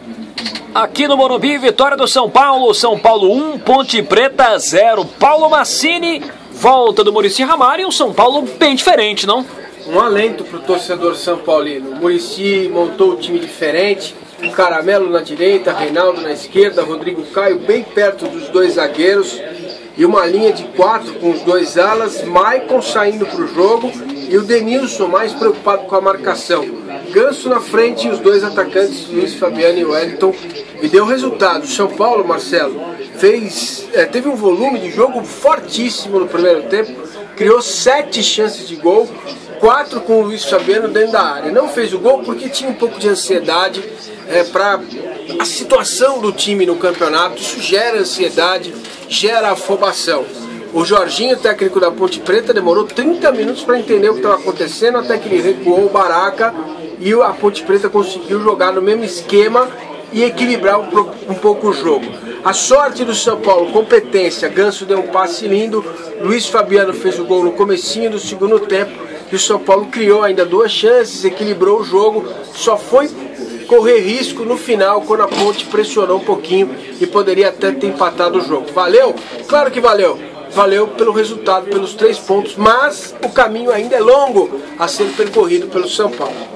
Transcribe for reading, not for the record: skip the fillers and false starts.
Aqui no Morumbi, vitória do São Paulo. São Paulo 1, Ponte Preta 0. Paulo Massini, volta do Muricy Ramalho e um São Paulo bem diferente, não? Um alento para o torcedor São Paulino. O Muricy montou um time diferente. O Caramelo na direita, Reinaldo na esquerda, Rodrigo Caio bem perto dos dois zagueiros. E uma linha de 4 com os dois alas, Maicon saindo para o jogo e o Denilson mais preocupado com a marcação. Ganso na frente e os dois atacantes, Luiz Fabiano e Wellington. E deu resultado. O São Paulo, Marcelo, teve um volume de jogo fortíssimo no primeiro tempo, criou 7 chances de gol, 4 com o Luiz Fabiano dentro da área. Não fez o gol porque tinha um pouco de ansiedade para a situação do time no campeonato. Isso gera ansiedade, gera afobação. O Jorginho, técnico da Ponte Preta, demorou 30 minutos para entender o que estava acontecendo, até que ele recuou o Baraca e a Ponte Preta conseguiu jogar no mesmo esquema e equilibrar um pouco o jogo. A sorte do São Paulo, competência, Ganso deu um passe lindo, Luiz Fabiano fez o gol no comecinho do segundo tempo e o São Paulo criou ainda 2 chances, equilibrou o jogo, só foi correr risco no final quando a Ponte pressionou um pouquinho e poderia até ter empatado o jogo. Valeu? Claro que valeu! Valeu pelo resultado, pelos 3 pontos, mas o caminho ainda é longo a ser percorrido pelo São Paulo.